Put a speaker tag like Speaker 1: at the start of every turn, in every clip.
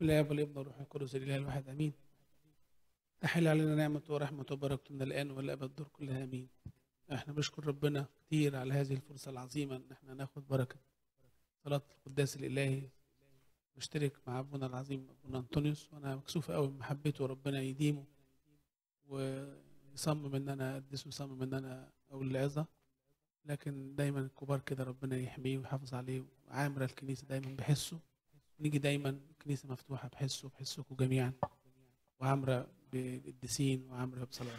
Speaker 1: الآب والابن والروح القدس الإله الواحد آمين. تحل علينا نعمة ورحمة وبركة من الآن والأبد الدور كلها آمين. احنا بنشكر ربنا كتير على هذه الفرصة العظيمة ان احنا ناخد بركة صلاة القداس الإلهي، نشترك مع أبونا العظيم أبونا أنطونيوس، وأنا مكسوف قوي من محبته، وربنا يديمه ويصمم ان انا اقدس ويصمم ان انا اقول العظة، لكن دايما الكبار كده ربنا يحميه ويحافظ عليه، وعامر الكنيسة دايما بحسه، نيجي دايما الكنيسة مفتوحة بحسه بحسكم جميعا، وعامرة بالقديسين وعامرة بصلاة.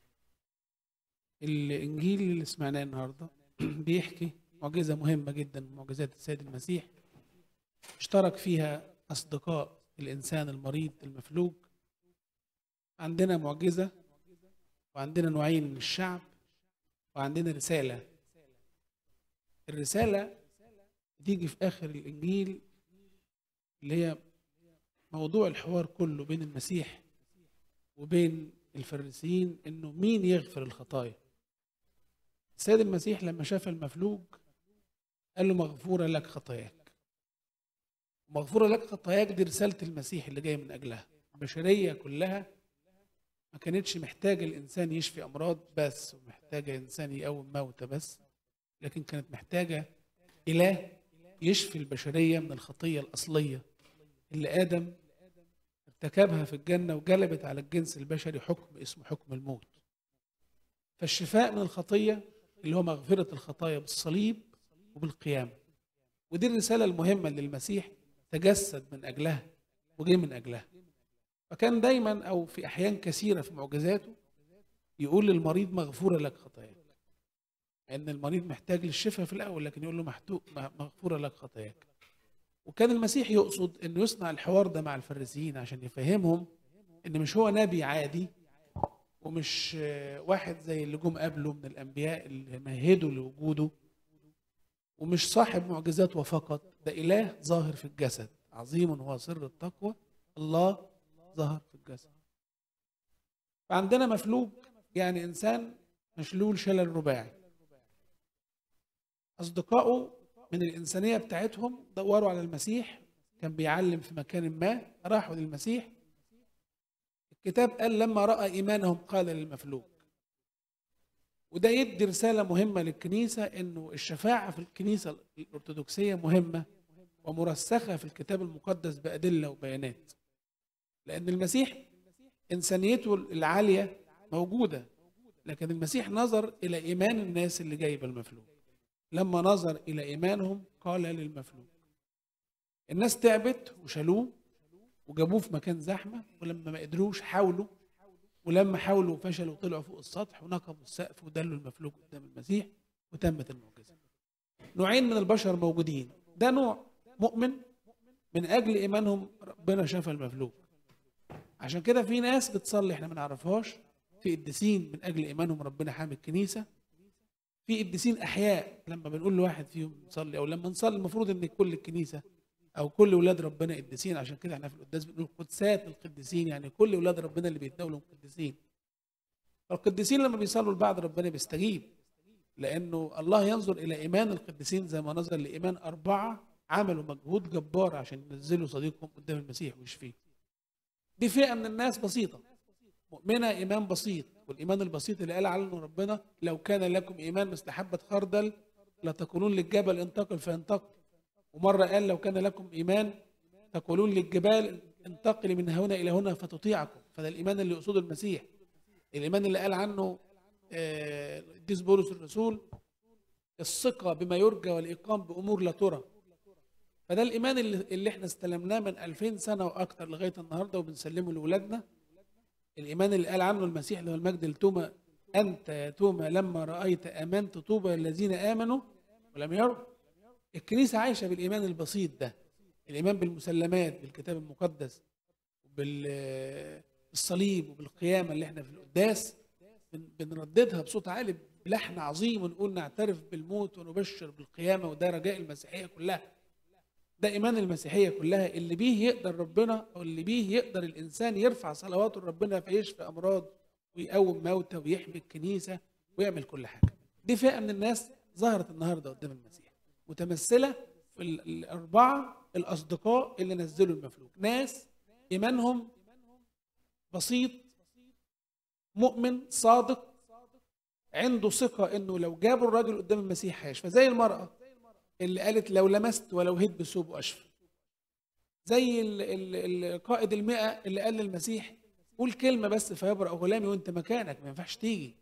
Speaker 1: الإنجيل اللي سمعناه النهاردة بيحكي معجزة مهمة جدا من معجزات السيد المسيح، اشترك فيها أصدقاء الإنسان المريض المفلوج. عندنا معجزة، وعندنا نوعين من الشعب، وعندنا رسالة. الرسالة بتيجي في آخر الإنجيل، اللي هي موضوع الحوار كله بين المسيح وبين الفريسيين، إنه مين يغفر الخطايا. السيد المسيح لما شاف المفلوج قال له مغفورة لك خطاياك. مغفورة لك خطاياك دي رسالة المسيح اللي جاي من أجلها. البشرية كلها ما كانتش محتاجة الإنسان يشفي أمراض بس، ومحتاجة إنسان يقوم موتى بس، لكن كانت محتاجة إله يشفي البشرية من الخطية الأصلية اللي آدم ارتكبها في الجنة، وجلبت على الجنس البشري حكم اسمه حكم الموت. فالشفاء من الخطية اللي هو مغفرة الخطايا بالصليب وبالقيامة، ودي الرسالة المهمة اللي المسيح تجسد من أجلها وجه من أجلها. فكان دايما أو في أحيان كثيرة في معجزاته يقول للمريض مغفورة لك خطاياك، لأن المريض محتاج للشفاء في الأول، لكن يقول له مغفورة لك خطاياك. وكان المسيح يقصد أنه يصنع الحوار ده مع الفريسيين عشان يفهمهم أن مش هو نبي عادي، ومش واحد زي اللي جم قبله من الأنبياء اللي مهدوا لوجوده، ومش صاحب معجزات وفقط، ده إله ظاهر في الجسد. عظيم هو سر التقوى، الله ظهر في الجسد. فعندنا مفلوج يعني إنسان مشلول شلل رباعي. أصدقائه من الإنسانية بتاعتهم دوروا على المسيح، كان بيعلم في مكان ما، راحوا للمسيح. الكتاب قال لما رأى إيمانهم قال للمفلوج. وده يدي رسالة مهمة للكنيسة، إنه الشفاعة في الكنيسة الأرثوذكسية مهمة ومرسخة في الكتاب المقدس بأدلة وبيانات، لأن المسيح إنسانيته العالية موجودة، لكن المسيح نظر إلى إيمان الناس اللي جايبة المفلوج. لما نظر إلى إيمانهم قال للمفلوج. الناس تعبت وشالوه وجابوه في مكان زحمة، ولما ما قدروش حاولوا، ولما حاولوا وفشلوا طلعوا فوق السطح ونقبوا السقف ودلوا المفلوج قدام المسيح، وتمت المعجزة. نوعين من البشر موجودين، ده نوع مؤمن من أجل إيمانهم ربنا شفى المفلوج. عشان كده في ناس بتصلي احنا ما نعرفهاش، في قديسين من أجل إيمانهم ربنا حامي الكنيسة، في قديسين أحياء لما بنقول لواحد فيهم نصلي، أو لما نصلي المفروض إن كل الكنيسة أو كل ولاد ربنا قديسين. عشان كده احنا في القداس بنقول قدسات القديسين، يعني كل ولاد ربنا اللي بيتناولوا قديسين. فالقديسين لما بيصلوا لبعض ربنا بيستجيب، لأنه الله ينظر إلى إيمان القديسين زي ما نظر لإيمان 4 عملوا مجهود جبار عشان ينزلوا صديقهم قدام المسيح ويشفيه. دي فئة من الناس بسيطة مؤمنة إيمان بسيط، والإيمان البسيط اللي قال عنه ربنا لو كان لكم إيمان مثل حبة خردل لتقولون للجبل انتقل فينتقل. ومرة قال لو كان لكم إيمان تقولون للجبال انتقل من هنا إلى هنا فتطيعكم. فده الإيمان اللي يقصده المسيح، الإيمان اللي قال عنه القديس بولس الرسول الثقة بما يرجى والإقام بأمور لا ترى. فده الإيمان اللي احنا استلمناه من 2000 سنة وأكثر لغاية النهاردة وبنسلمه لأولادنا. الإيمان اللي قال عنه المسيح له المجد لتوما، أنت يا توما لما رأيت آمنت، طوبى الذين آمنوا ولم يروا. الكنيسة عايشة بالإيمان البسيط ده، الإيمان بالمسلمات بالكتاب المقدس وبالصليب وبالقيامة اللي احنا في القداس بنرددها بصوت عالي بلحن عظيم، ونقول نعترف بالموت ونبشر بالقيامة، وده رجاء المسيحية كلها. ده إيمان المسيحية كلها اللي بيه يقدر ربنا، أو اللي بيه يقدر الإنسان يرفع صلواته لربنا فيشفي أمراض ويقوم موتى ويحمي الكنيسة ويعمل كل حاجة. دي فئة من الناس ظهرت النهاردة قدام المسيح، متمثلة في ال4 الأصدقاء اللي نزلوا المفلوج. ناس إيمانهم بسيط، مؤمن صادق، عنده ثقة إنه لو جابوا الراجل قدام المسيح هيشفى، زي المرأة اللي قالت لو لمست ولو هد بثوبه أشفى، زي قائد المئة اللي قال للمسيح قول كلمة بس فيبرأ غلامي، وانت مكانك ما ينفعش تيجي،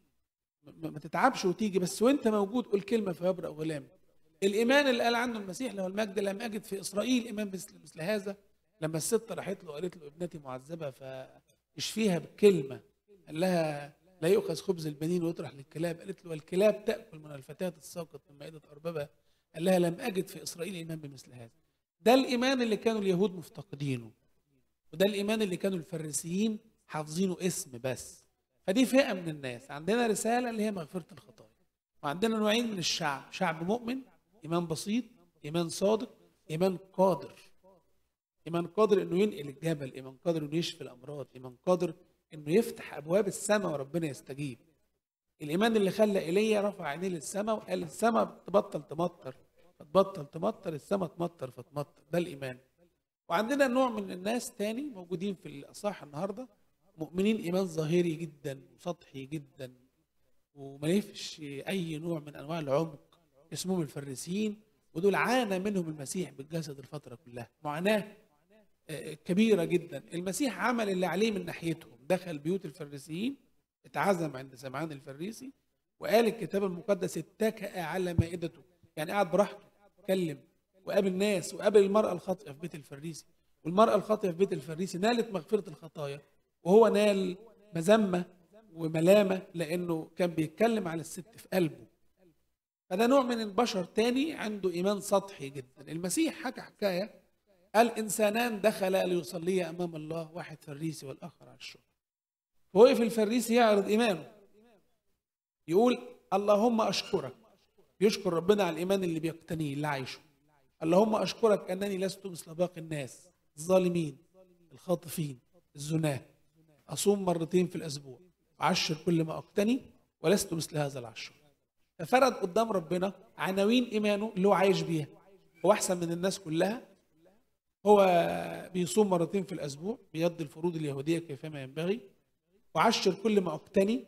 Speaker 1: ما تتعبش وتيجي، بس وانت موجود قول كلمة فيبرأ غلامي. الإيمان اللي قال عنه المسيح له المجد لم أجد في إسرائيل إيمان مثل هذا. لما الست راحت له وقالت له ابنتي معذبة فاشفيها بكلمة، قال لها لا يؤخذ خبز البنين ويطرح للكلاب، قالت له والكلاب تأكل من الفتاة الساقط من مائدة أربابها، قال لها لم أجد في إسرائيل إيمان بمثل هذا. ده الإيمان اللي كانوا اليهود مفتقدينه، وده الإيمان اللي كانوا الفريسيين حافظينه اسم بس. فدي فئة من الناس. عندنا رسالة اللي هي مغفرة الخطايا، وعندنا نوعين من الشعب: شعب مؤمن إيمان بسيط، إيمان صادق، إيمان قادر. إيمان قادر إنه ينقل الجبل، إيمان قادر إنه يشفي الأمراض، إيمان قادر إنه يفتح أبواب السماء وربنا يستجيب. الإيمان اللي خلى إيليا رفع عينيه للسماء وقال السماء تبطل تمطر فتبطل تمطر، السماء تمطر فتمطر. ده الإيمان. وعندنا نوع من الناس تاني موجودين في الأصحاح النهاردة، مؤمنين إيمان ظاهري جدا وسطحي جدا وما يفش أي نوع من أنواع العمق، اسمهم الفريسيين. ودول عانى منهم المسيح بالجسد الفترة كلها معاناة كبيرة جدا. المسيح عمل اللي عليه من ناحيتهم، دخل بيوت الفريسيين، اتعزم عند سمعان الفريسي، وقال الكتاب المقدس اتكأ على مائدته، يعني قعد براحته اتكلم وقابل ناس، وقابل المرأة الخاطئة في بيت الفريسي، والمرأة الخاطئة في بيت الفريسي نالت مغفرة الخطايا، وهو نال مذمة وملامة لأنه كان بيتكلم على الست في قلبه. فده نوع من البشر تاني عنده إيمان سطحي جدا. المسيح حكى حكاية، قال إنسانان دخلا ليصليا أمام الله، واحد فريسي والآخر على الشغل. وقف الفريسي يعرض إيمانه، يقول اللهم أشكرك، يشكر ربنا على الإيمان اللي بيقتنيه اللي عايشه. اللهم أشكرك أنني لست مثل باقي الناس، الظالمين، الخاطفين، الزناه، أصوم مرتين في الأسبوع، أعشر كل ما أقتني، ولست مثل هذا العشر. ففرد قدام ربنا عناوين إيمانه اللي هو عايش بيها. هو أحسن من الناس كلها، هو بيصوم مرتين في الأسبوع، بيقضي الفروض اليهودية كيفما ينبغي، وعشر كل ما أقتني،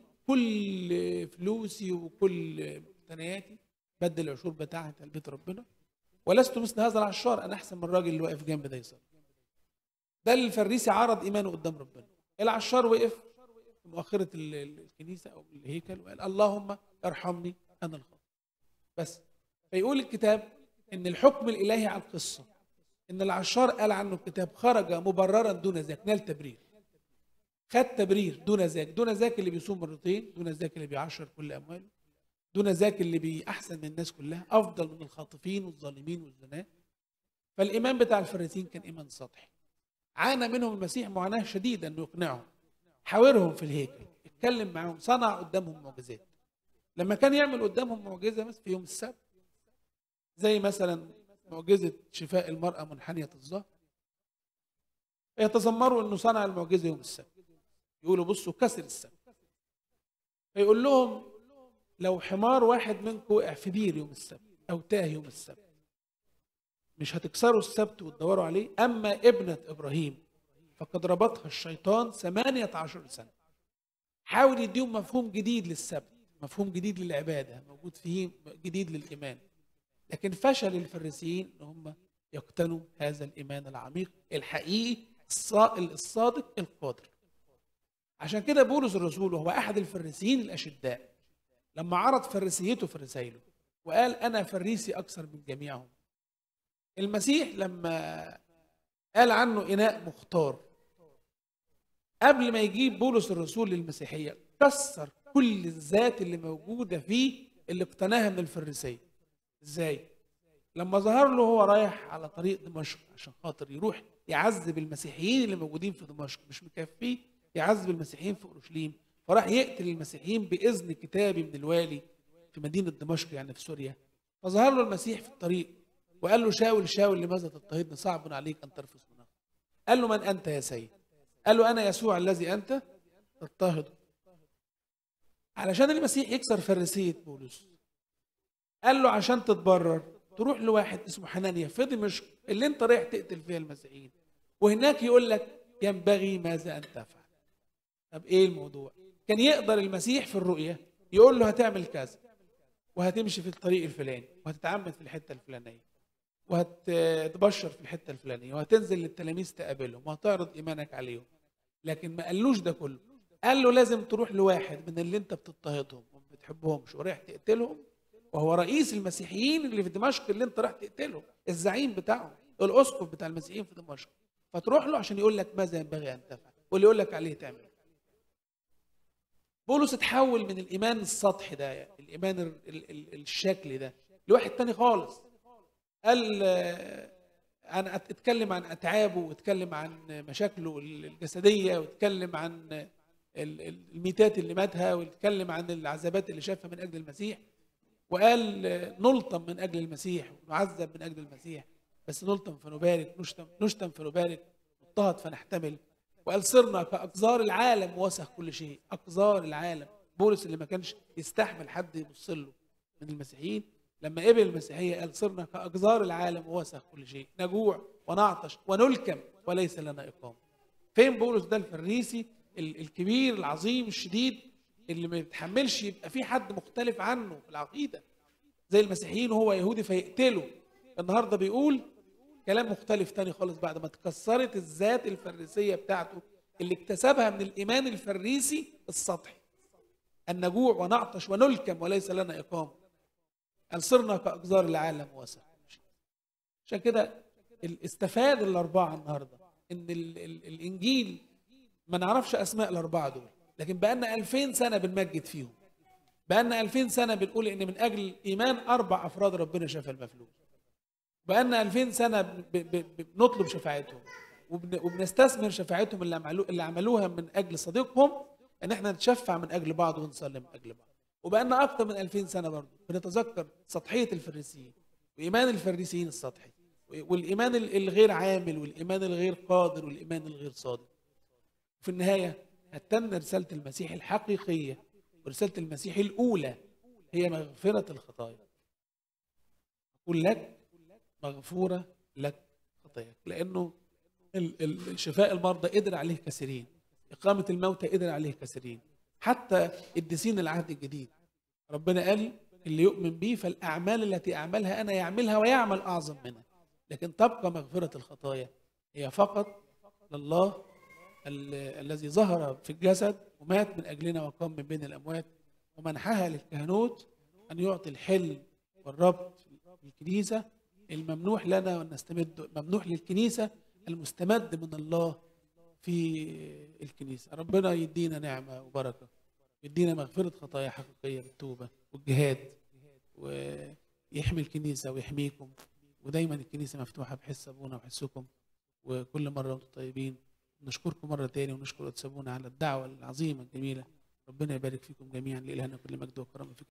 Speaker 1: كل فلوسي وكل مقتنياتي بدل العشور بتاعها لبيت ربنا، ولست مثل هذا العشار، أنا أحسن من الراجل اللي واقف جنب ده يصلي. ده الفريسي عرض إيمانه قدام ربنا. العشار وقف في مؤخرة الكنيسة أو الهيكل وقال اللهم ارحمني أنا الخاطئ بس. فيقول الكتاب إن الحكم الإلهي على القصة إن العشار قال عنه الكتاب خرج مبررا دون ذاك، نال تبرير، خد تبرير دون ذاك. دون ذاك اللي بيصوم مرتين، دون ذاك اللي بيعشر كل أمواله، دون ذاك اللي بأحسن من الناس كلها، أفضل من الخاطفين والظالمين والزناه. فالإيمان بتاع الفريسيين كان إيمان سطحي. عانى منهم المسيح معاناة شديدة أنه يقنعهم، حاورهم في الهيكل، اتكلم معهم، صنع قدامهم معجزات. لما كان يعمل قدامهم معجزة مثلا في يوم السبت، زي مثلا معجزة شفاء المرأة منحنية الظهر، يتذمروا أنه صنع المعجزة يوم السبت، يقولوا بصوا كسر السبت. فيقول لهم لو حمار واحد منكم وقع في بير يوم السبت أو تاه يوم السبت، مش هتكسروا السبت وتدوروا عليه؟ أما ابنة إبراهيم فقد ربطها الشيطان 18 سنة. حاول يديهم مفهوم جديد للسبت، مفهوم جديد للعبادة، موجود فيه جديد للإيمان. لكن فشل الفريسيين ان هم يقتنوا هذا الإيمان العميق الحقيقي الصادق القادر. عشان كده بولس الرسول وهو أحد الفريسيين الأشداء لما عرض فريسيته في رسائله وقال أنا فريسي أكثر من جميعهم، المسيح لما قال عنه إناء مختار، قبل ما يجيب بولس الرسول للمسيحية كسر كل الذات اللي موجودة فيه اللي اقتناها من الفريسية. ازاي؟ لما ظهر له هو رايح على طريق دمشق عشان خاطر يروح يعذب المسيحيين اللي موجودين في دمشق، مش مكفيه يعذب المسيحيين في اورشليم، فراح يقتل المسيحيين باذن كتابي من الوالي في مدينه دمشق يعني في سوريا. فظهر له المسيح في الطريق وقال له شاول شاول لماذا تضطهدني؟ صعب عليك ان ترفض منه. قال له من انت يا سيد؟ قال له انا يسوع الذي انت تضطهده. علشان المسيح يكسر فريسيه بولس قال له عشان تتبرر تروح لواحد اسمه حنانيا في دمشق اللي انت رايح تقتل فيها المسيحيين، وهناك يقول لك ينبغي ماذا أن تفعل. طب إيه الموضوع؟ كان يقدر المسيح في الرؤية يقول له هتعمل كذا، وهتمشي في الطريق الفلاني، وهتتعمد في الحتة الفلانية، وهتبشر في الحتة الفلانية، وهتنزل للتلاميذ تقابلهم، وهتعرض إيمانك عليهم. لكن ما قالوش ده كله، قال له لازم تروح لواحد من اللي انت بتضطهدهم وما بتحبهمش ورايح تقتلهم، وهو رئيس المسيحيين اللي في دمشق اللي انت رايح تقتلهم، الزعيم بتاعهم، الاسقف بتاع المسيحيين في دمشق. فتروح له عشان يقول لك ماذا ينبغي ان تفعل، واللي يقول لك عليه تعمل. بولس اتحول من الايمان السطحي ده، الايمان الشكلي ده، لواحد تاني خالص. قال انا اتكلم عن اتعابه، واتكلم عن مشاكله الجسديه، واتكلم عن الميتات اللي ماتها، واتكلم عن العذابات اللي شافها من اجل المسيح، وقال نلطم من اجل المسيح ونعذب من اجل المسيح، بس نلطم فنبارك، نشتم فنبارك، نضطهد فنحتمل. وقال صرنا كأقذار العالم ووسخ كل شيء. أقذار العالم. بولس اللي ما كانش يستحمل حد يبص له من المسيحيين، لما قبل المسيحية قال صرنا كأقذار العالم ووسخ كل شيء، نجوع ونعطش ونلكم وليس لنا إقامة. فين بولس ده الفريسي الكبير العظيم الشديد اللي ما يتحملش يبقى في حد مختلف عنه في العقيدة زي المسيحيين وهو يهودي فيقتله؟ النهارده بيقول كلام مختلف تاني خالص بعد ما اتكسرت الذات الفريسية بتاعته اللي اكتسبها من الإيمان الفريسي السطحي. أن نجوع ونعطش ونلكم وليس لنا إقامة. قال صرنا كأقذار العالم ووسخ. عشان كده استفاد الأربعة النهارده إن الإنجيل ما نعرفش أسماء الأربعة دول، لكن بقالنا 2000 سنة بنمجد فيهم. بقالنا 2000 سنة بنقول إن من أجل إيمان 4 أفراد ربنا شفى المفلوج. بقالنا 2000 سنة بنطلب شفاعتهم، وبنستثمر شفاعتهم اللي عملوها من أجل صديقهم، إن إحنا نتشفع من أجل بعض ونصلي من أجل بعض. وبقالنا أكثر من 2000 سنة برضه بنتذكر سطحية الفريسيين وإيمان الفريسيين السطحي، والإيمان الغير عامل، والإيمان الغير قادر، والإيمان الغير صادق. في النهاية هتتم رسالة المسيح الحقيقية، ورسالة المسيح الأولى هي مغفرة الخطايا. أقول لك مغفورة لك خطاياك، لأنه شفاء المرضى قدر عليه كثيرين، إقامة الموتى قدر عليه كثيرين، حتى قديسين العهد الجديد ربنا قال اللي يؤمن بي فالأعمال التي أعملها أنا يعملها ويعمل أعظم منها. لكن تبقى مغفرة الخطايا هي فقط لله الذي ظهر في الجسد ومات من أجلنا وقام من بين الأموات، ومنحها للكهنوت أن يعطي الحل والربط في الكنيسة الممنوح لنا، ونستمد ممنوح للكنيسة المستمد من الله في الكنيسة. ربنا يدينا نعمة وبركة، يدينا مغفرة خطايا حقيقية بالتوبة والجهاد، ويحمي الكنيسة ويحميكم. ودايما الكنيسة مفتوحة بحس أبونا وحسكم، وكل مرة وانتم طيبين. نشكركم مرة تاني، ونشكر قدس أبونا على الدعوة العظيمة الجميلة. ربنا يبارك فيكم جميعا. لإلهنا كل مجد وكرم في